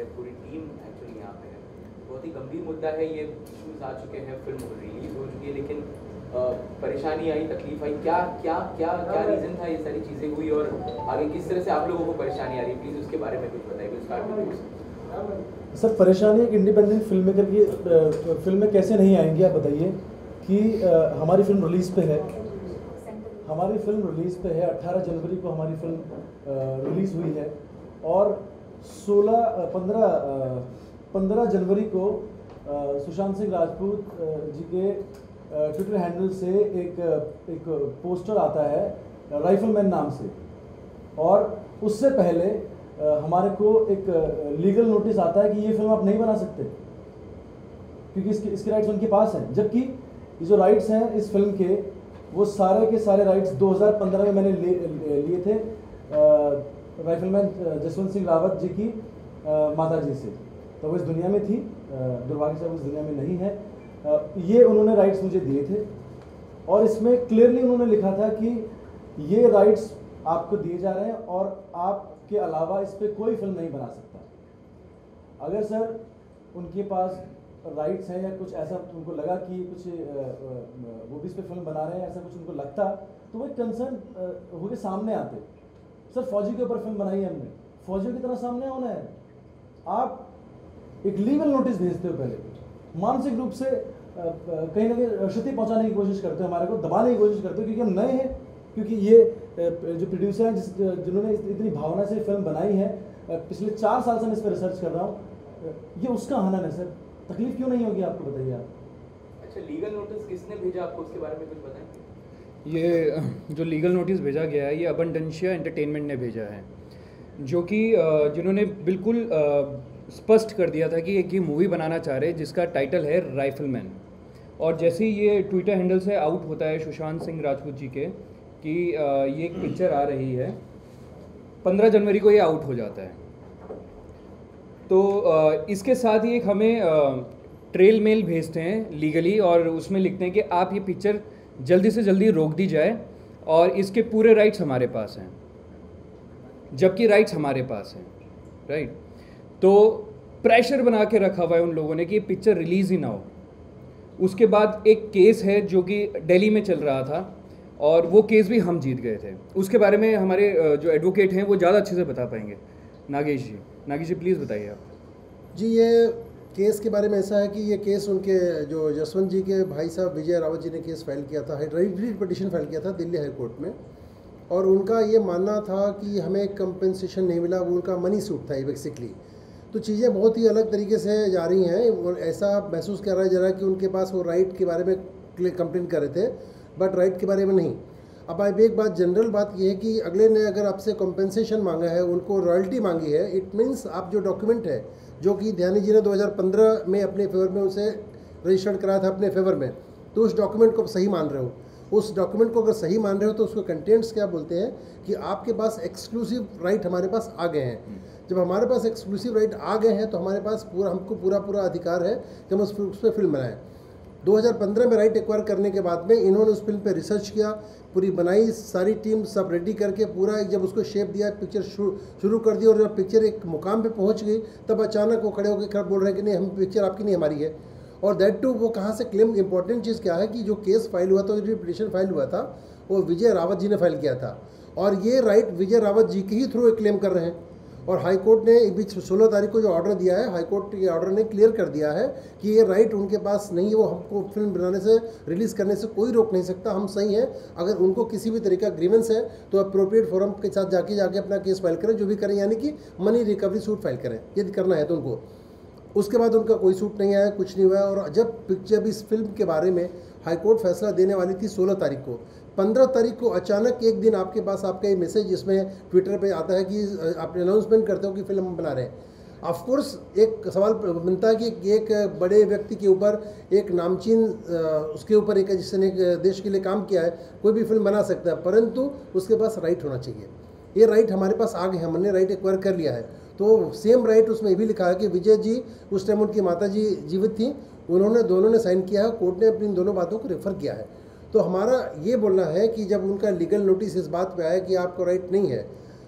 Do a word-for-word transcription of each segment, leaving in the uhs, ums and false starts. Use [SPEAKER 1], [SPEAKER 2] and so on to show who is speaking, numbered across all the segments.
[SPEAKER 1] है, पूरी team actually यहाँ पे है। बहुत ही गंभीर मुद्दा है, ये इश्यूज आ चुके हैं, फिल्म रिलीज हो चुकी है, लेकिन परेशानी आई, तकलीफ आई, क्या क्या क्या क्या रीज़न था ये सारी चीज़ें हुई और आगे किस तरह से आप लोगों को परेशानी आ रही है, प्लीज़ उसके बारे में कुछ बताइए। स्टार्ट
[SPEAKER 2] सर, परेशानी एक इंडिपेंडेंट फिल्म मेकर की फिल्म में कैसे नहीं आएंगी, आप बताइए कि आ, हमारी फिल्म रिलीज़ पे है हमारी फिल्म रिलीज़ पे है अट्ठारह जनवरी को हमारी फिल्म रिलीज़ हुई है और सोलह पंद्रह पंद्रह जनवरी को सुशांत सिंह राजपूत जी के ट्विटर हैंडल से एक एक पोस्टर आता है राइफलमैन नाम से, और उससे पहले हमारे को एक लीगल नोटिस आता है कि ये फिल्म आप नहीं बना सकते क्योंकि इसके इसके राइट्स उनके पास हैं, जबकि ये जो राइट्स हैं इस फिल्म के वो सारे के सारे राइट्स दो हज़ार पंद्रह में मैंने लिए थे राइफलमैन जसवंत सिंह रावत जी की माता जी से। तो वो इस दुनिया में थी, दुर्भाग्य से वो इस दुनिया में नहीं है। ये उन्होंने राइट्स मुझे दिए थे और इसमें क्लियरली उन्होंने लिखा था कि ये राइट्स आपको दिए जा रहे हैं और आपके अलावा इस पर कोई फिल्म नहीं बना सकता। अगर सर उनके पास राइट्स हैं या कुछ ऐसा उनको लगा कि कुछ वो भी इस पर फिल्म बना रहे हैं, ऐसा कुछ उनको लगता तो वो एक कंसर्न होकर सामने आते। सर फौजी के ऊपर फिल्म बनाई है हमने, फौजियों की तरह सामने होना है। आप एक लीगल नोटिस भेजते हो, पहले मानसिक रूप से कहीं ना कहीं क्षति पहुंचाने की कोशिश करते हो, हमारे को दबाने की कोशिश करते हो क्योंकि हम नए हैं, क्योंकि ये जो प्रोड्यूसर हैं जिस जिन्होंने इतनी भावना से फिल्म बनाई है, पिछले चार साल से मैं इस पर रिसर्च कर रहा हूँ, ये उसका हनन है। सर तकलीफ क्यों नहीं होगी आपको, बताइए आप।
[SPEAKER 1] अच्छा, लीगल नोटिस किसने भेजा आपको, उसके बारे में कुछ बताएं।
[SPEAKER 3] ये जो लीगल नोटिस भेजा गया है ये अबंडेंशिया एंटरटेनमेंट ने भेजा है, जो कि जिन्होंने बिल्कुल स्पष्ट कर दिया था कि एक ये मूवी बनाना चाह रहे हैं जिसका टाइटल है राइफलमैन। और जैसे ही ये ट्विटर हैंडल से आउट होता है सुशांत सिंह राजपूत जी के कि ये एक पिक्चर आ रही है, पंद्रह जनवरी को ये आउट हो जाता है। तो इसके साथ ही एक हमें ट्रेल मेल भेजते हैं लीगली और उसमें लिखते हैं कि आप ये पिक्चर जल्दी से जल्दी रोक दी जाए और इसके पूरे राइट्स हमारे पास हैं, जबकि राइट्स हमारे पास हैं, राइट। तो प्रेशर बना के रखा हुआ है उन लोगों ने कि ये पिक्चर रिलीज़ ही ना हो। उसके बाद एक केस है जो कि दिल्ली में चल रहा था और वो केस भी हम जीत गए थे। उसके बारे में हमारे जो एडवोकेट हैं वो ज़्यादा अच्छे से बता पाएंगे। नागेश जी, नागेश जी प्लीज़ बताइए आप।
[SPEAKER 4] जी, ये केस के बारे में ऐसा है कि ये केस उनके जो जसवंत जी के भाई साहब विजय रावत जी ने केस फाइल किया था, रीट पिटीशन फाइल किया था दिल्ली हाई कोर्ट में, और उनका ये मानना था कि हमें कंपेंसेशन नहीं मिला, वो उनका मनी सूट था बेसिकली। तो चीज़ें बहुत ही अलग तरीके से जा रही हैं। ऐसा महसूस कर रहा है जरा कि उनके पास वो राइट के बारे में कंप्लेन कर रहे थे, बट राइट के बारे में नहीं। अब अब एक बात, जनरल बात ये है कि अगले ने अगर आपसे कॉम्पेंसेशन मांगा है, उनको रॉयल्टी मांगी है, इट मीन्स आप जो डॉक्यूमेंट है जो कि ध्यानी जी ने दो हज़ार पंद्रह में अपने फेवर में उसे रजिस्टर्ड कराया था अपने फेवर में, तो उस डॉक्यूमेंट को सही मान रहे हो। उस डॉक्यूमेंट को अगर सही मान रहे हो तो उसको कंटेंट्स क्या बोलते हैं कि आपके पास एक्सक्लूसिव राइट हमारे पास आ गए हैं। जब हमारे पास एक्सक्लूसिव राइट आ गए हैं तो हमारे पास पूरा हमको पूरा पूरा अधिकार है कि हम उस उस पर फिल्म बनाएं। दो हज़ार पंद्रह में राइट एक्वायर करने के बाद में इन्होंने उस फिल्म पे रिसर्च किया, पूरी बनाई, सारी टीम सब रेडी करके पूरा एक जब उसको शेप दिया, पिक्चर शुरू कर दी, और जब पिक्चर एक मुकाम पे पहुंच गई तब अचानक वो खड़े होकर खड़े बोल रहे हैं कि नहीं, हम पिक्चर आपकी नहीं हमारी है। और दैट टू वो कहाँ से क्लेम, इंपॉर्टेंट चीज़ क्या है कि जो केस फाइल हुआ था, जो पिटीशन फाइल हुआ था, वो विजय रावत जी ने फाइल किया था, और ये राइट विजय रावत जी के ही थ्रू एक क्लेम कर रहे हैं। और हाई कोर्ट ने बीच सोलह तारीख को जो ऑर्डर दिया है, हाई कोर्ट के ऑर्डर ने क्लियर कर दिया है कि ये राइट उनके पास नहीं है, वो हमको फिल्म बनाने से, रिलीज़ करने से कोई रोक नहीं सकता, हम सही हैं। अगर उनको किसी भी तरीका ग्रीवेंस है तो अप्रोप्रिएट फोरम के साथ जाके जाके अपना केस फाइल करें, जो भी करें, यानी कि मनी रिकवरी सूट फाइल करें यदि करना है तो उनको। उसके बाद उनका कोई सूट नहीं आया, कुछ नहीं हुआ। और जब जब इस फिल्म के बारे में हाई कोर्ट फैसला देने वाली थी सोलह तारीख को, पंद्रह तारीख को अचानक एक दिन आपके पास आपका ये मैसेज जिसमें ट्विटर पे आता है कि आप अनाउंसमेंट करते हो कि फिल्म बना रहे हैं। ऑफकोर्स एक सवाल बनता है कि एक बड़े व्यक्ति के ऊपर, एक नामचीन उसके ऊपर, एक जिसने एक देश के लिए काम किया है, कोई भी फिल्म बना सकता है, परंतु उसके पास राइट होना चाहिए। ये राइट हमारे पास आ गए, हमने राइट एक्वायर कर लिया है। तो सेम राइट उसमें ये भी लिखा है कि विजय जी उस टाइम उनकी माता जी जीवित थी, उन्होंने दोनों ने साइन किया है, कोर्ट ने अपनी दोनों बातों को रेफर किया है। तो हमारा ये बोलना है कि जब उनका लीगल नोटिस इस बात पे आया कि आपको राइट नहीं है,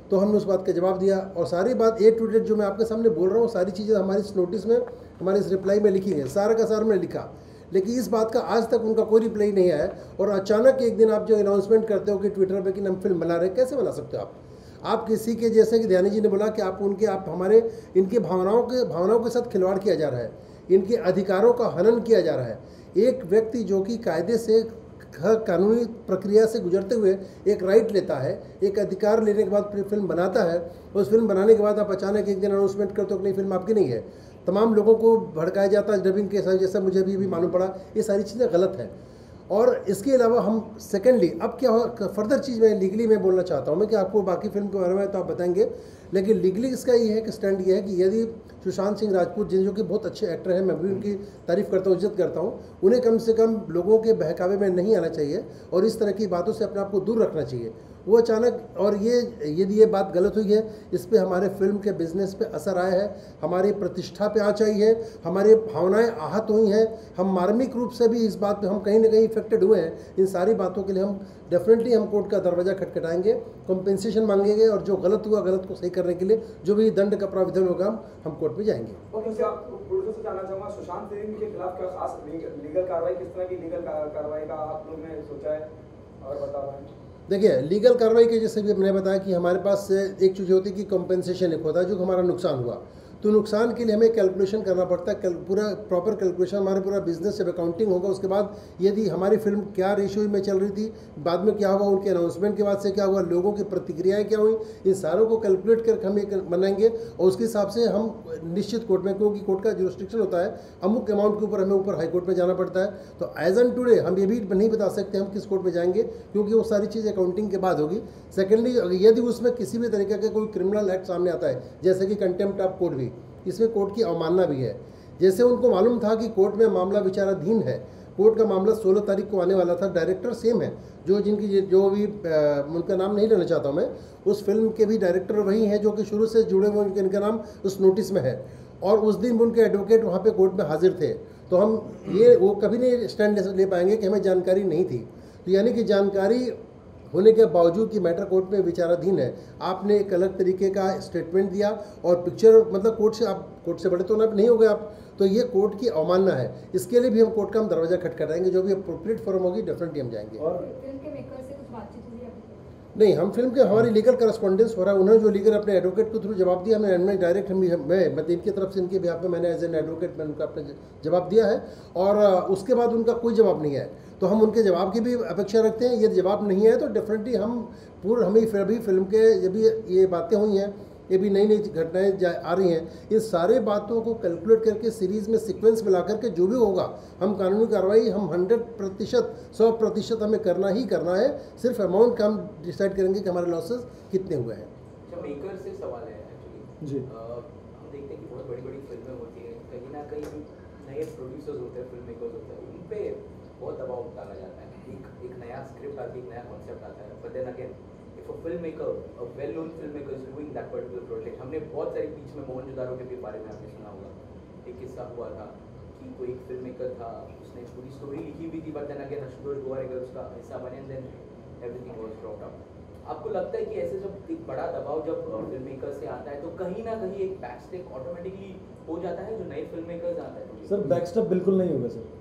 [SPEAKER 4] तो हमने उस बात का जवाब दिया और सारी बात ए टू डेट जो मैं आपके सामने बोल रहा हूँ सारी चीज़ें हमारी इस नोटिस में, हमारे इस रिप्लाई में लिखी है, सारा का सारा मैंने लिखा। लेकिन इस बात का आज तक उनका कोई रिप्लाई नहीं आया और अचानक एक दिन आप जो अनाउंसमेंट करते हो कि ट्विटर पे कि हम फिल्म बना रहे हैं, कैसे बना सकते हो आप? आप किसी के, जैसे कि ध्यानी जी ने बोला कि आप उनके, आप हमारे, इनके भावनाओं के भावनाओं के साथ खिलवाड़ किया जा रहा है, इनके अधिकारों का हनन किया जा रहा है। एक व्यक्ति जो कि कायदे से, हर कानूनी प्रक्रिया से गुजरते हुए एक राइट लेता है, एक अधिकार लेने के बाद फिल्म बनाता है, उस फिल्म बनाने के बाद आप अचानक एक दिन अनाउंसमेंट करते हो कि नहीं फिल्म आपकी नहीं है, तमाम लोगों को भड़काया जाता है डबिंग के साथ, जैसा मुझे अभी भी मालूम पड़ा, ये सारी चीज़ें गलत हैं। और इसके अलावा हम सेकेंडली अब क्या हो, फर्दर चीज़ मैं लीगली मैं बोलना चाहता हूँ मैं कि आपको बाकी फिल्म के बारे में तो आप बताएंगे, लेकिन लीगली इसका ये है कि स्टैंड ये है कि यदि सुशांत सिंह राजपूत जिन जो कि बहुत अच्छे एक्टर हैं, मैं भी उनकी तारीफ़ करता हूँ, इज्जत करता हूँ, उन्हें कम से कम लोगों के बहकावे में नहीं आना चाहिए और इस तरह की बातों से अपने आप को दूर रखना चाहिए। वो अचानक, और ये यदि ये बात गलत हुई है, इस पे हमारे फिल्म के बिजनेस पे असर आया है, हमारी प्रतिष्ठा पे आँच आई है, हमारी भावनाएं आहत हुई हैं, हम मार्मिक रूप से भी इस बात पे हम कहीं ना कहीं इफेक्टेड हुए हैं। इन सारी बातों के लिए हम डेफिनेटली हम कोर्ट का दरवाज़ा खटखटाएंगे, कॉम्पेंसेशन मांगेंगे और जो गलत हुआ गलत को सही करने के लिए जो भी दंड का प्रावधान होगा हम कोर्ट में जाएंगे।
[SPEAKER 5] और मुझे प्रोड्यूसर से जानना चाहूँगा, सुशांत सिंह के खिलाफ क्या खास लीगल कार्रवाई, किस तरह की लीगल कार्रवाई का आप लोग ने सोचा है और बता रहे हैं?
[SPEAKER 4] देखिए, लीगल कार्रवाई के जैसे भी मैंने बताया कि हमारे पास एक चीज़ होती है कि कॉम्पेंसेशन एक होता है, जो हमारा नुकसान हुआ, तो नुकसान के लिए हमें कैलकुलेशन करना पड़ता है, पूरा प्रॉपर कैलकुलेशन, हमारे पूरा बिजनेस जब अकाउंटिंग होगा उसके बाद यदि हमारी फिल्म क्या रेशियो में चल रही थी, बाद में क्या हुआ, उनके अनाउंसमेंट के बाद से क्या हुआ, लोगों की प्रतिक्रियाएं क्या हुई, इन सारों को कैलकुलेट करके हम एक बनाएंगे और उसके हिसाब से हम निश्चित कोर्ट में, क्योंकि कोर्ट का जो रिस्ट्रिक्शन होता है अमुक अमाउंट के ऊपर हमें ऊपर हाई कोर्ट में जाना पड़ता है, तो एज एन टुडे हम ये भी नहीं बता सकते हम किस कोर्ट में जाएंगे, क्योंकि वो सारी चीज़ अकाउंटिंग के बाद होगी। सेकेंडली, यदि उसमें किसी भी तरीके का कोई क्रिमिनल एक्ट सामने आता है, जैसे कि कंटेम्प्ट ऑफ कोर्ट, भी इसमें कोर्ट की अवमानना भी है। जैसे उनको मालूम था कि कोर्ट में मामला विचाराधीन है, कोर्ट का मामला सोलह तारीख को आने वाला था, डायरेक्टर सेम है, जो जिनकी जो भी आ, उनका नाम नहीं लेना चाहता हूँ मैं, उस फिल्म के भी डायरेक्टर वही हैं जो कि शुरू से जुड़े हुए, उनके इनका नाम उस नोटिस में है, और उस दिन उनके एडवोकेट वहाँ पे कोर्ट में हाजिर थे। तो हम ये वो कभी नहीं स्टैंड ले पाएंगे कि हमें जानकारी नहीं थी, तो यानी कि जानकारी होने के बावजूद कि मैटर कोर्ट में विचाराधीन है, आपने एक अलग तरीके का स्टेटमेंट दिया और पिक्चर, मतलब कोर्ट से, आप कोर्ट से बड़े तो ना नहीं हो गए आप, तो ये कोर्ट की अवमानना है। इसके लिए भी हम कोर्ट का हम दरवाजा खटखटाएंगे, जो भी अप्रोप्रिएट फॉर्म होगी डेफिनेटली हम जाएंगे। और
[SPEAKER 6] फिल्म के मेकर से कुछ बातचीत हुई है?
[SPEAKER 4] नहीं, हम फिल्म के, हमारी लीगल करस्पॉन्डेंस हो रहा है, उन्होंने जो लीगल अपने एडवोकेट के थ्रू जवाब दिया, हमने डायरेक्ट हम मैं मतलब इनकी तरफ से, इनके बिहाफ में मैंने एज एन एडवोकेट मैंने उनका अपने जवाब दिया है, और उसके बाद उनका कोई जवाब नहीं है, तो हम उनके जवाब की भी अपेक्षा रखते हैं। यदि जवाब नहीं है तो डेफिनेटली हम पूर्ण, हमें फिर भी फिल्म के जब भी ये बातें हुई हैं, ये भी नई नई घटनाएं आ रही हैं, इन सारे बातों को कैलकुलेट करके सीरीज़ में सीक्वेंस मिला करके जो भी होगा, हम कानूनी कार्रवाई हम हंड्रेड प्रतिशत सौ प्रतिशत हमें करना ही करना है। सिर्फ अमाउंट का हम डिसाइड करेंगे कि हमारे लॉसेस कितने हुए हैं।
[SPEAKER 1] अच्छा, मेकर से सवाल है एक्चुअली जी, हम देखते हैं कि बहुत बड़ी बड़ी फिल्में होती हैं, कहीं ना कहीं नए प्रोड्यूसर्स होते हैं, फिल्म मेकर्स होते हैं, उन पर बहुत दबाव डाला जाता है, एक एक नया स्क्रिप्ट आती है, एक नया कॉन्सेप्ट आता है, but then again if a film maker, a well known film maker is doing that particular project, हमने बहुत सारे बीच में मोहनजोदारो के भी बारे में आपने सुना होगा, एक किस्सा हुआ था कि कोई एक फिल्म मेकर था, उसने पूरी स्टोरी लिखी हुई थी, but then again Ashutosh Gowariker उसका हिस्सा बने, and then everything was dropped out. आपको लगता है कि ऐसे जब एक बड़ा दबाव जब फिल्म मेकर से आता है, तो कहीं ना कहीं एक बैकस्टेप ऑटोमेटिकली हो जाता है जो नए फिल्म मेकर्स आता है?
[SPEAKER 2] सर, बैकस्टेप बिल्कुल नहीं होगा सर,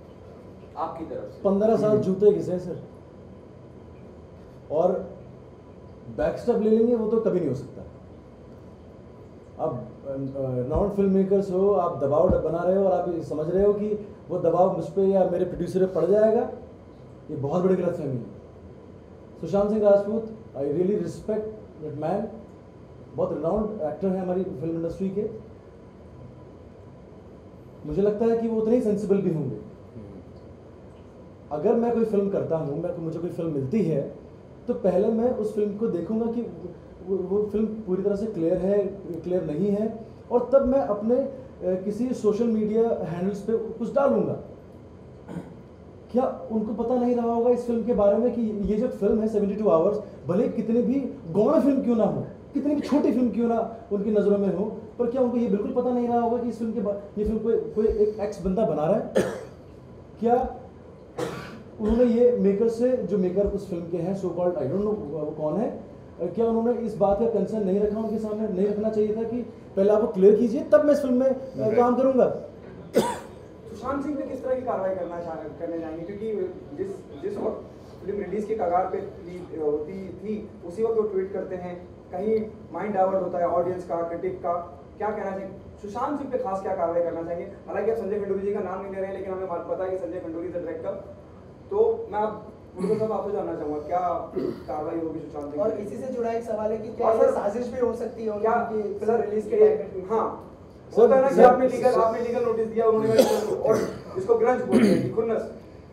[SPEAKER 1] आपकी तरफ से
[SPEAKER 2] पंद्रह साल जूते घिसे सर, और बैकस्टेप ले लेंगे वो तो कभी नहीं हो सकता। आप नॉन फिल्म मेकर्स हो, आप दबाव बना रहे हो और आप ये समझ रहे हो कि वो दबाव मुझ पर या मेरे प्रोड्यूसर पे पड़ जाएगा, ये बहुत बड़ी गलतफहमी है। Sushant Singh Rajput, I really respect that man, बहुत रिनाउंड एक्टर हैं हमारी फिल्म इंडस्ट्री के, मुझे लगता है कि वो उतने ही सेंसिबल भी होंगे। अगर मैं कोई फिल्म करता हूँ, मैं मुझे कोई फिल्म मिलती है, तो पहले मैं उस फिल्म को देखूंगा कि वो, वो फिल्म पूरी तरह से क्लियर है, क्लियर नहीं है, और तब मैं अपने किसी सोशल मीडिया हैंडल्स पे कुछ डालूंगा। क्या उनको पता नहीं रहा होगा इस फिल्म के बारे में कि ये जो फिल्म है सेवेंटी टू आवर्स, भले कितनी भी गौण फिल्म क्यों ना हो, कितनी भी छोटी फिल्म क्यों ना उनकी नज़रों में हो, पर क्या उनको ये बिल्कुल पता नहीं रहा होगा कि इस फिल्म के ये फिल्म कोई कोई एक एक्स बंदा बना रहा है? क्या उन्होंने ये मेकर से, जो मेकर उस फिल्म के हैं, so called, I don't know वो कौन है, क्या उन्होंने इस बात का कंसर्न नहीं रखा उनके सामने? नहीं रखना चाहिए था कि पहले आप क्लियर कीजिए तब मैं इस फिल्म में uh, काम करूंगा।
[SPEAKER 5] सुशांत सिंह पे किस तरह की कार्रवाई करना चाह करने जाएंगे, क्योंकि जिस जिस वक्त फिल्म रिलीज के कगार पे होती थी उसी वक्त वो ट्वीट करते हैं, कहीं माइंड डाइवर्ट होता है ऑडियंस का, क्रिटिक का, क्या कहना चाहिए सुशांत सिंह पे खास क्या कार्रवाई करना चाहिए? हालांकि आप संजय खंडूरी जी का नाम नहीं ले रहे हैं, लेकिन हमें पता है कि संजय खंडूरी इज डायरेक्टर, तो मैं आप उनको सब आपको जानना चाहूंगा क्या कार्रवाई होगी सुशांत सिंह?
[SPEAKER 7] और इसी से जुड़ा एक सवाल है कि क्या ये साजिश भी हो सकती है
[SPEAKER 5] क्या
[SPEAKER 7] फिल्म रिलीज के टाइम?
[SPEAKER 5] हाँ होता है ना कि आपने लीगल आपने लीगल नोटिस दिया, उन्होंने और इसको ग्रंज बोलते हैं कि खुन्नस।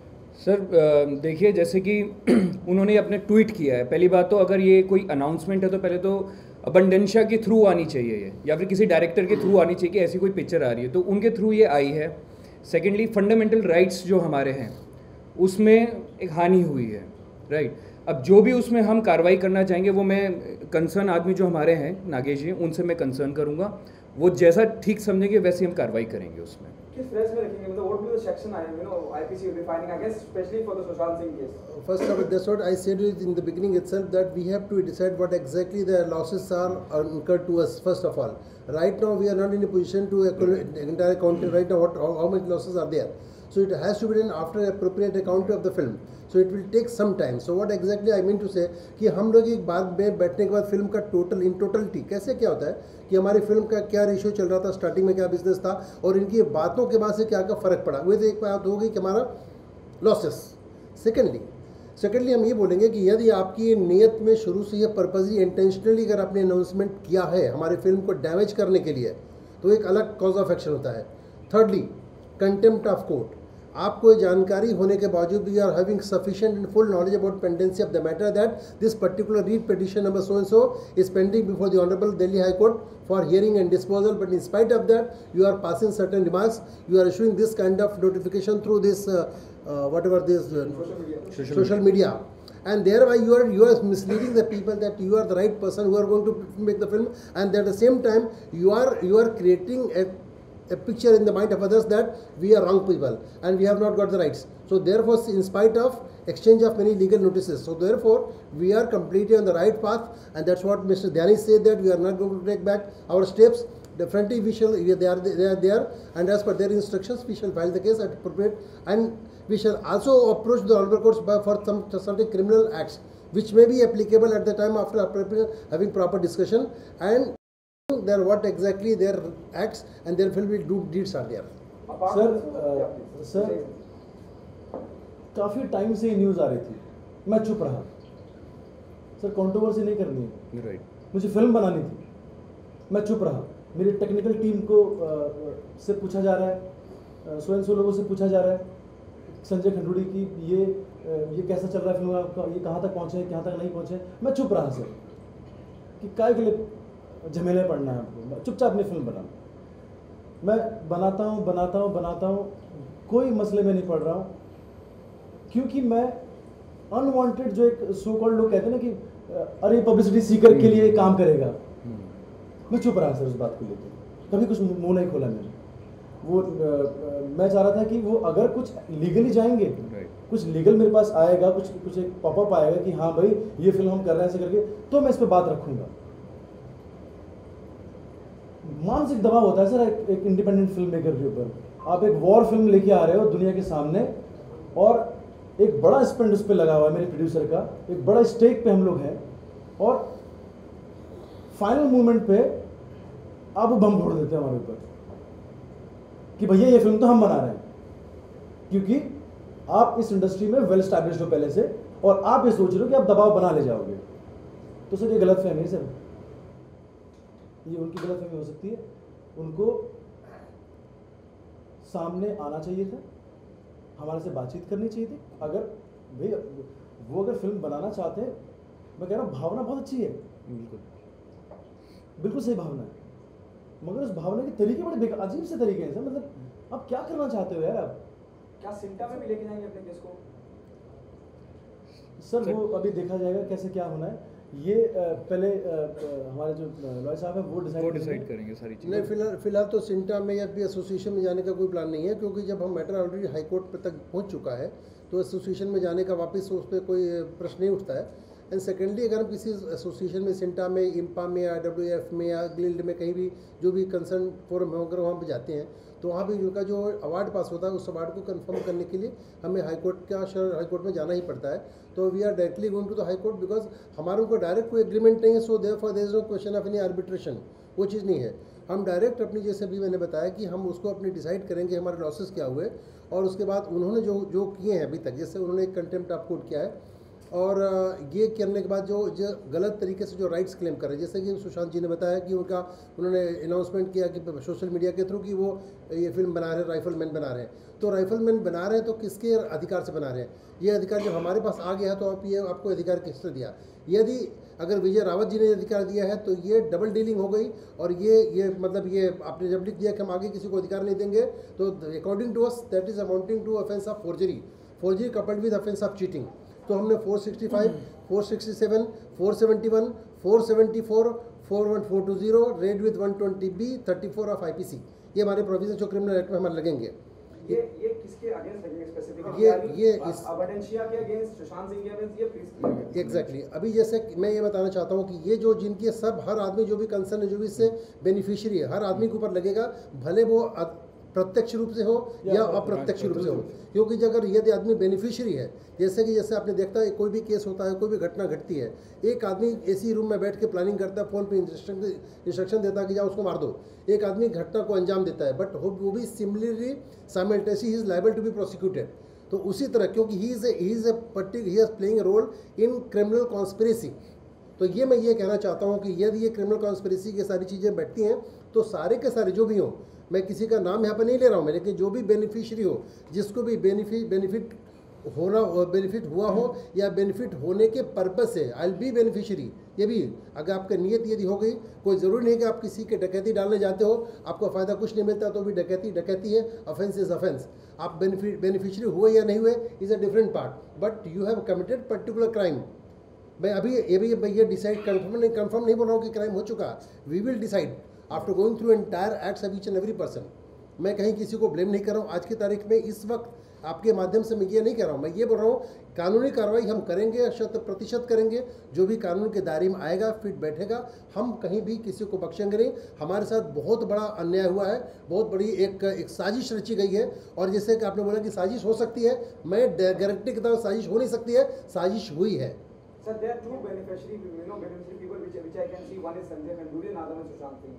[SPEAKER 3] सर देखिए, जैसे कि उन्होंने अपने ट्वीट किया है, पहली बात तो अगर ये कोई अनाउंसमेंट है तो पहले तो अबंडेंशिया के थ्रू आनी चाहिए ये, या फिर किसी डायरेक्टर के थ्रू आनी चाहिए कि ऐसी कोई पिक्चर आ रही है, तो उनके थ्रू ये आई है। सेकेंडली, फंडामेंटल राइट्स जो हमारे हैं उसमें एक हानि हुई है, राइट। अब जो भी उसमें हम कार्रवाई करना चाहेंगे वो मैं कंसर्न आदमी जो हमारे हैं नागेश जी, उनसे मैं कंसर्न करूँगा, वो जैसा ठीक समझेंगे वैसे हम कार्रवाई करेंगे उसमें।
[SPEAKER 5] किस फ्रेश में रखेंगे, मतलब what will the section I you know IPC will be finding against specially for the Sushant Singh case?
[SPEAKER 4] First of all, that's what I said it in the beginning itself, that we have to decide what exactly the losses are incurred to us. First of all, right now we are not in a position to entire account right now what how, how much losses are there. So it has to be done after appropriate account of the film. So it will take some time. So what exactly I mean to say कि हम लोग एक बात में बैठने के बाद film का टोटल इन टोटलिटी कैसे क्या होता है कि हमारी फिल्म का क्या रेशियो चल रहा था, स्टार्टिंग में क्या बिजनेस था और इनकी बातों के बाद से क्या क्या फ़र्क पड़ा, वही तो एक बात होगी कि हमारा लॉसेस। सेकेंडली सेकेंडली हम ये बोलेंगे कि यदि आपकी नीयत में शुरू से ये पर्पजली इंटेंशनली अगर आपने अनाउंसमेंट किया है हमारी फिल्म को डैमेज करने के लिए, तो एक अलग कॉज ऑफ एक्शन होता है। थर्डली, कंटेम्प्ट ऑफ कोर्ट, आपको जानकारी होने के बावजूद you are having sufficient and full knowledge about pendency of the matter that this particular writ petition number so and so is pending before the honourable Delhi high court for hearing and disposal, but in spite of that you are passing certain remarks, you are issuing this kind of notification through this whatever this social media, and thereby you are you are misleading the people that you are the right person who are going to make the film, and at the same time you are you are creating a, a picture in the mind of others that we are wrong people and we have not got the rights. So therefore, in spite of exchange of many legal notices, so therefore we are completely on the right path, and that's what Mister Dhani said, that we are not going to take back our steps. Definitely we shall, they are they are there, and as per their instructions we shall file the case at appropriate, and we shall also approach the honorable courts by, for some certain criminal acts which may be applicable at the time after appropriate having proper discussion and there what exactly their acts and their will be do deeds are there.
[SPEAKER 2] Sir sir काफ़ी time से ये news आ रही थी, मैं चुप रहा। Sir controversy नहीं करनी है,
[SPEAKER 3] राइट,
[SPEAKER 2] मुझे फिल्म बनानी थी, मैं चुप रहा। मेरी टेक्निकल टीम को आ, से पूछा जा रहा है, सो एंड सो लोगों से पूछा जा रहा है, संजय खंडूरी की ये ये कैसा चल रहा है फिल्म का, ये कहाँ तक पहुँचे कहाँ तक नहीं पहुँचे। मैं चुप रहा सर कि काय के लिए झमेले पड़ना है आपको, चुपचाप अपनी फिल्म बना। मैं बनाता हूँ बनाता हूँ बनाता हूँ, कोई मसले में नहीं पड़ रहा हूँ, क्योंकि मैं अनवांटेड जो एक सो कॉल्ड लोग कहते हैं ना कि अरे पब्लिसिटी सीकर के लिए काम करेगा, मैं चुप रहा सर उस बात को लेकर, कभी कुछ मुंह नहीं खोला मैंने। वो आ, मैं चाह रहा था कि वो अगर कुछ लीगली जाएंगे, कुछ लीगल मेरे पास आएगा, कुछ कुछ एक पॉपअप आएगा कि हाँ भाई ये फिल्म हम कर रहे हैं ऐसे करके, तो मैं इस पर बात रखूंगा। मानसिक दबाव होता है सर एक, एक इंडिपेंडेंट फिल्म मेकर के ऊपर। आप एक वॉर फिल्म लेके आ रहे हो दुनिया के सामने, और एक बड़ा स्पेंड उस पर लगा हुआ है मेरे प्रोड्यूसर का, एक बड़ा स्टेक पे हम लोग हैं, और फाइनल मूवमेंट पे आप वो बम फोड़ देते हैं हमारे ऊपर कि भैया ये फिल्म तो हम बना रहे हैं, क्योंकि आप इस इंडस्ट्री में वेल स्टैब्लिश्ड हो पहले से, और आप ये सोच रहे हो कि आप दबाव बना ले जाओगे। तो सर ये गलत फहमी है सर, ये उनकी गलत फहमी हो सकती है। उनको सामने आना चाहिए था, हमारे से बातचीत करनी चाहिए थी। अगर भाई वो अगर फिल्म बनाना चाहते हैं, मैं कह रहा हूँ भावना बहुत अच्छी है,
[SPEAKER 3] बिल्कुल
[SPEAKER 2] बिल्कुल सही भावना है, मगर उस भावना के तरीके बड़े बेकार अजीब से तरीके हैं सर। मतलब आप क्या करना चाहते हो यार? आप
[SPEAKER 5] क्या सिंटा में भी लेके जाएंगे अपने केस को?
[SPEAKER 2] सर वो अभी देखा जाएगा कैसे क्या होना है। ये पहले हमारे जो लॉयर साहब हैं वो डिसाइड
[SPEAKER 3] डिसाइड करेंगे सारी चीज़ें।
[SPEAKER 4] नहीं, फिलहाल फिलहाल तो सिंटा में या भी एसोसिएशन में जाने का कोई प्लान नहीं है, क्योंकि जब हम मैटर ऑलरेडी हाई कोर्ट तक पहुंच चुका है तो एसोसिएशन में जाने का वापस उस पर कोई प्रश्न नहीं उठता है। एंड सेकेंडली अगर हम किसी एसोसिएशन में, सिंटा में, इम्पा में, या डब्ल्यू एफ में या गिल्ड में कहीं भी जो भी कंसर्न फोरम है अगर वहाँ पर जाते हैं तो वहाँ भी उनका जो अवार्ड पास होता है उस अवार्ड को कंफर्म करने के लिए हमें हाई कोर्ट का हाई कोर्ट में जाना ही पड़ता है। तो we are directly going to the high court because हमारे उनको डायरेक्ट कोई एग्रीमेंट नहीं है, so therefore there is no question of any arbitration, वो चीज़ नहीं है। हम डायरेक्ट अपनी, जैसे भी मैंने बताया कि हम उसको अपनी डिसाइड करेंगे हमारे लॉसेस क्या हुए, और उसके बाद उन्होंने जो जो किए हैं अभी तक, जैसे उन्होंने एक कंटेम्प्ट ऑफ कोर्ट किया है और ये करने के बाद जो जो गलत तरीके से जो राइट्स क्लेम कर रहे हैं, जैसे कि सुशांत जी ने बताया कि उनका उन्होंने अनाउंसमेंट किया कि सोशल मीडिया के थ्रू कि वो ये फिल्म बना रहे हैं, राइफलमैन बना रहे हैं। तो राइफलमैन बना रहे हैं तो किसके अधिकार से बना रहे हैं? ये अधिकार जब हमारे पास आ गया है तो आप ये आपको अधिकार किसने दिया? यदि अगर विजय रावत जी ने अधिकार दिया है तो ये डबल डीलिंग हो गई, और ये ये मतलब ये आपने जब लिख दिया कि हम आगे किसी को अधिकार नहीं देंगे, तो according to us that is amounting to offence of forgery, forgery coupled with offence of cheating. तो हमने four sixty five, four sixty seven, four seventy one, four seventy four, four one four two zero, read with one twenty B, thirty four of IPC, ये हमारे provision जो criminal act में हमारे लगेंगे।
[SPEAKER 5] ये ये किसके अगेंस्ट लगेंगे स्पेसिफिकली?
[SPEAKER 4] ये ये इस
[SPEAKER 5] अबडेंशिया के अगेंस्ट, सुशांत सिंह के अगेंस्ट, ये प्लीज
[SPEAKER 4] एग्जैक्टली exactly. अभी जैसे मैं ये बताना चाहता हूँ कि ये जो जिनके सब हर आदमी जो भी कंसर्न है, जो भी इससे बेनिफिशियरी है, हर आदमी के ऊपर लगेगा, भले वो प्रत्यक्ष रूप से हो या अप्रत्यक्ष रूप से हो। क्योंकि अगर यदि आदमी बेनिफिशियरी है, जैसे कि जैसे आपने देखता है कोई भी केस होता है, कोई भी घटना घटती है, एक आदमी एसी रूम में बैठ के प्लानिंग करता है, फ़ोन पे इंस्ट्रक्शन इंस्ट्रक्शन देता है कि जाओ उसको मार दो, एक आदमी घटना को अंजाम देता है, बट वो भी similarly simultaneously he is liable to be prosecuted. तो उसी तरह क्योंकि he is he is a particular he is playing role in criminal conspiracy. तो ये मैं ये कहना चाहता हूँ कि यदि ये क्रिमिनल कॉन्स्पिरेसी की सारी चीज़ें बैठती हैं तो सारे के सारे जो भी हों, मैं किसी का नाम यहाँ पर नहीं ले रहा हूँ मैं, लेकिन जो भी बेनिफिशियरी हो, जिसको भी बेनिफिट बेनिफिट होना बेनिफिट हुआ हो या बेनिफिट होने के पर्पस से आई विल बी बेनिफिशियरी, ये भी अगर आपका नियत यदि हो गई, कोई ज़रूरी नहीं कि आप किसी के डकैती डालने जाते हो, आपको फ़ायदा कुछ नहीं मिलता तो भी डकैती डकैती है, ऑफेंस इज ऑफेंस। आप बेनिफिट बेनिफिशियरी हुए या नहीं हुए is a different part, but you have committed particular crime. मैं अभी ये भी मैं ये डिसाइड कंफर्म नहीं कंफर्म नहीं बोल रहा हूँ कि क्राइम हो चुका, we will decide after going through entire acts of each and every person. मैं कहीं किसी को ब्लेम नहीं कर रहा हूँ आज की तारीख में, इस वक्त आपके माध्यम से मैं ये नहीं कह रहा हूँ, मैं ये बोल रहा हूँ कानूनी कार्रवाई हम करेंगे, शत प्रतिशत करेंगे, जो भी कानून के दायरे में आएगा फिट बैठेगा, हम कहीं भी किसी को बख्शेंगे नहीं। हमारे साथ बहुत बड़ा अन्याय हुआ है, बहुत बड़ी एक एक साजिश रची गई है, और जैसे कि आपने बोला कि साजिश हो सकती है, मैं गारंटी के तहत साजिश हो नहीं सकती है, साजिश हुई है।
[SPEAKER 5] Sir, there are two beneficiary, you know, beneficiary people which, which I can see. One is Sanjay Khanduri, another one is Sushant Singh.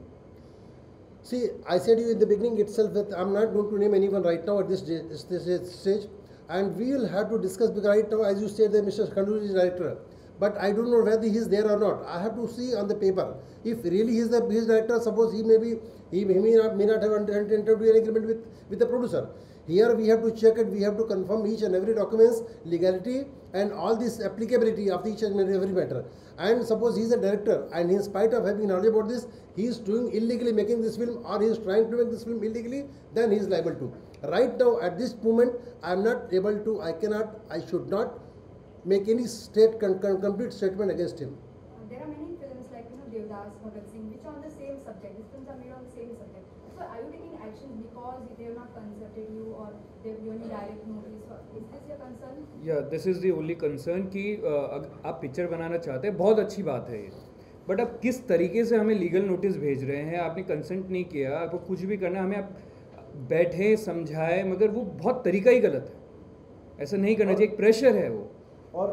[SPEAKER 4] See, I said you in the beginning itself that I'm not going to name anyone right now at this, this, this stage, and we will have to discuss because right now, as you said, that Mister Khanduri is director, but I don't know whether he is there or not. I have to see on the paper. If really he is the he is director, suppose he may be he, he may not may not have entered into an agreement with with the producer. Here we have to check it, we have to confirm each and every documents, legality and all this applicability of each and every matter. And suppose he is a director and in spite of having knowledge about this, he is doing illegally making this film or he is trying to make this film illegally, then he is liable to. Right now at this moment, I am not able to, I cannot, I should not make any state con con complete statement against him.
[SPEAKER 6] Uh, there are many films like, you know, Devdas, Bhagat Singh, which are on the same subject. These films are made on the same subject. So are you taking actions because they have not consulted you or they have given you direct notice? Or is this your concern?
[SPEAKER 3] या this is the only concern कि आप picture बनाना चाहते हैं, बहुत अच्छी बात है ये, बट आप किस तरीके से हमें लीगल नोटिस भेज रहे हैं, आपने कंसेंट नहीं किया, आपको कुछ भी करना, हमें आप बैठे समझाए, मगर वो बहुत तरीका ही गलत है, ऐसा नहीं करना चाहिए, एक प्रेशर है वो।
[SPEAKER 2] और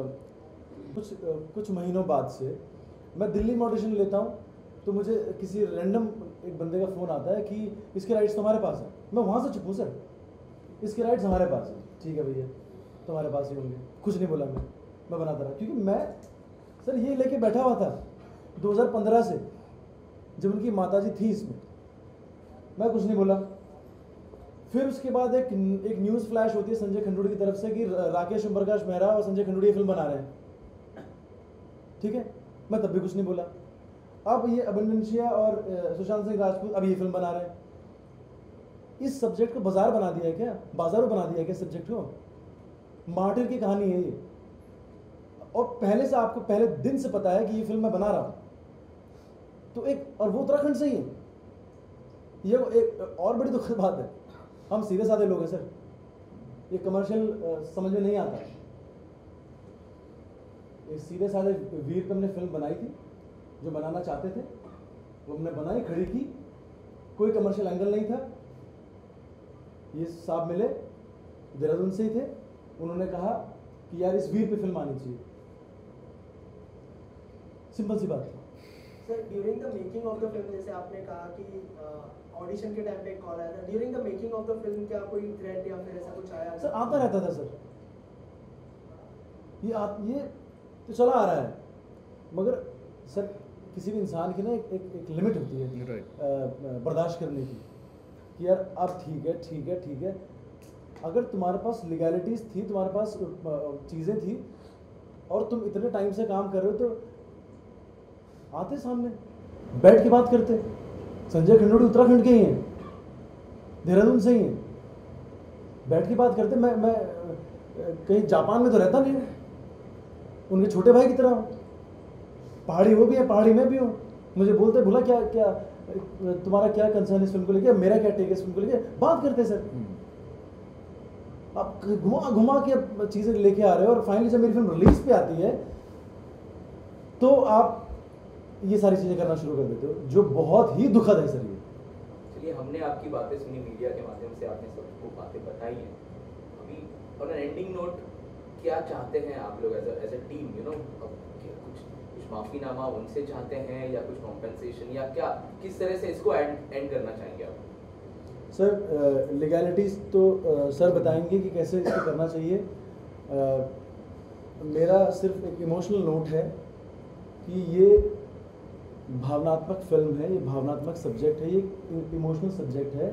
[SPEAKER 2] कुछ कुछ महीनों बाद से मैं दिल्ली में ऑडिशन लेता हूँ तो मुझे किसी रैंडम एक बंदे का फ़ोन आता है कि इसके राइट्स तुम्हारे पास हैं। मैं वहाँ से चुप हूँ, सर इसके राइट्स हमारे पास हैं, ठीक है भैया तुम्हारे पास ही होंगे, कुछ नहीं बोला मैं मैं बनाता रहा, क्योंकि मैं सर ये लेके बैठा हुआ था दो हज़ार पंद्रह से, जब उनकी माताजी थी इसमें, मैं कुछ नहीं बोला। फिर उसके बाद एक एक न्यूज़ फ्लैश होती है संजय खंडूड़ी की तरफ से कि राकेश ओम प्रकाश मेहरा और संजय खंडूड़ी फिल्म बना रहे हैं, ठीक है, मैं तब भी कुछ नहीं बोला। अब ये अबंडेंशिया और सुशांत सिंह राजपूत अब ये फिल्म बना रहे हैं, इस सब्जेक्ट को बाजार बना दिया है क्या, बाजारों बना दिया है क्या सब्जेक्ट को? मार्टिर की कहानी है ये, और पहले से आपको पहले दिन से पता है कि ये फिल्म मैं बना रहा हूं, तो एक और वो उत्तराखंड से ही है, ये एक और बड़ी दुखद बात है। हम सीधे साधे लोग हैं सर, ये कमर्शियल समझ में नहीं आता। एक सीधे साधे वीर पे हमने फिल्म बनाई थी, जो बनाना चाहते थे वो हमने बनाई, खड़ी की, कोई कमर्शियल एंगल नहीं था। ये साहब मिले, देहरादून से ही थे, उन्होंने कहा कि यार इस वीर पे फिल्म आनी चाहिए, सिंपल सी बात है।
[SPEAKER 7] Sir during the making of the film, जैसे आपने कहा कि ऑडिशन के टाइम पे एक कॉल आया था, during the making of the film क्या कोई थ्रेट या फिर ऐसा कुछ आया?
[SPEAKER 2] सर आता रहता था सर, ये आ, ये तो चला आ रहा है, मगर सर किसी भी इंसान की ना एक एक, एक लिमिट होती है
[SPEAKER 3] right.
[SPEAKER 2] बर्दाश्त करने की, कि यार अब ठीक है ठीक है ठीक है। अगर तुम्हारे पास लीगैलिटीज़ थी, तुम्हारे पास चीज़ें थी और तुम इतने टाइम से काम कर रहे हो, तो आते सामने बैठ के बात करते। संजय खंडोड़ी उत्तराखंड के ही हैं, देहरादून से ही हैं, बैठ के बात करते। मैं मैं कहीं जापान में तो रहता नहीं, उनके छोटे भाई की तरह हूँ, पहाड़ी वो भी है, पहाड़ी में भी हूँ। मुझे बोलते भूला क्या क्या तुम्हारा क्या कंसर्न इस फिल्म को लेके, मेरा क्या टेक है इस फिल्म को लेके, बात करते सर। आप घुमा घुमा के चीज़ें लेके आ रहे हो और फाइनली जब मेरी फिल्म रिलीज पे आती है तो आप ये सारी चीज़ें करना शुरू कर देते हो, जो बहुत ही दुखद है सर। ये
[SPEAKER 1] चलिए, हमने आपकी बातें सुनी, मीडिया के माध्यम से आपने सबको बातें बताई हैं। अभी ऑन एन एंडिंग नोट क्या चाहते हैं आप लोग as as a team, you know, कुछ कुछ माफीनामा उनसे चाहते हैं या कुछ कॉम्पेंसेशन, या क्या, किस तरह से इसको एंड एंड करना चाहेंगे आप?
[SPEAKER 2] सर लीगैलिटीज़ तो uh, सर बताएंगे कि कैसे इसको करना चाहिए। uh, मेरा सिर्फ एक इमोशनल नोट है कि ये भावनात्मक फिल्म है, ये भावनात्मक सब्जेक्ट है, ये इमोशनल सब्जेक्ट है।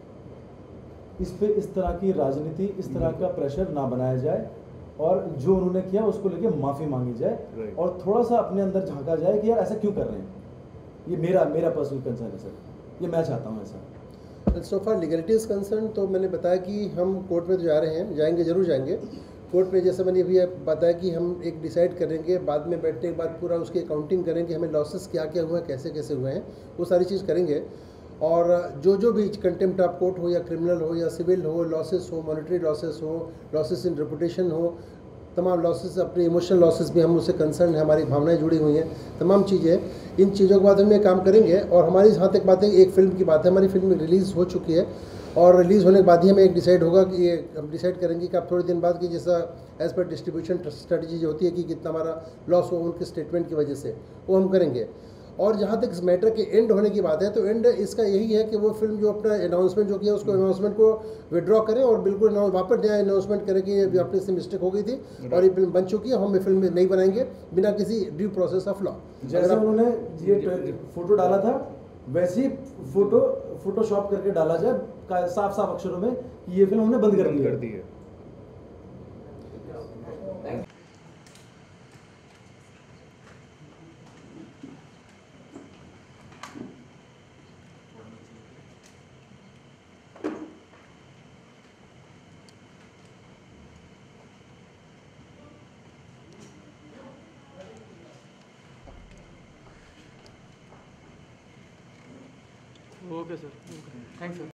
[SPEAKER 2] इस पे इस तरह की राजनीति, इस तरह का प्रेशर ना बनाया जाए और जो उन्होंने किया उसको लेके माफ़ी मांगी जाए
[SPEAKER 3] right.
[SPEAKER 2] और थोड़ा सा अपने अंदर झांका जाए कि यार ऐसा क्यों कर रहे हैं। ये मेरा मेरा पर्सनल कंसर्न है सर, ये मैं चाहता हूँ ऐसा।
[SPEAKER 4] So far legality is concern, तो मैंने बताया कि हम कोर्ट में तो जा रहे हैं, जाएंगे जरूर जाएंगे कोर्ट में। जैसे मैंने अभी बताया कि हम एक डिसाइड करेंगे, बाद में बैठने के बाद पूरा उसकी अकाउंटिंग करेंगे, हमें लॉसेस क्या क्या हुआ है, कैसे कैसे हुए हैं, वो सारी चीज़ करेंगे। और जो जो भी कंटेम्प्ट ऑफ कोर्ट हो या क्रिमिनल हो या सिविल हो, लॉसेस हो, मॉनेटरी लॉसेस हो, लॉसेस इन रेपुटेशन हो, तमाम लॉसेस, अपने इमोशनल लॉसेस भी हम उससे कंसर्न है, हमारी भावनाएं जुड़ी हुई हैं, तमाम चीज़ें, इन चीज़ों के बाद हम ये काम करेंगे। और हमारी जहाँ तक बात है, एक फ़िल्म की बात है, हमारी फिल्म रिलीज़ हो चुकी है और रिलीज़ होने के बाद ही हमें एक डिसाइड होगा कि ये हम डिसाइड करेंगे कि आप थोड़े दिन बाद की जैसा एज़ पर डिस्ट्रीब्यूशन स्ट्रेटजी जो होती है कि कितना हमारा लॉस हो उनके स्टेटमेंट की वजह से, वो हम करेंगे। और जहाँ तक इस मैटर के एंड होने की बात है, तो एंड इसका यही है कि वो फिल्म जो अपना अनाउंसमेंट जो किया उसको अनाउंसमेंट को विड्रॉ करें और बिल्कुल वापस नया अनाउंसमेंट करें कि ये अपने से मिस्टेक हो गई थी और ये फिल्म बन चुकी है, हम ये फिल्म नहीं बनाएंगे बिना किसी ड्यू प्रोसेस ऑफ लॉ।
[SPEAKER 2] जैसे उन्होंने ये फोटो डाला था वैसे ही फोटो फोटोशॉप करके डाला जाए साफ साफ अक्षरों में कि ये फिल्म हमने बंद कर दी
[SPEAKER 3] कर दी है।
[SPEAKER 2] Okay sir, thanks sir.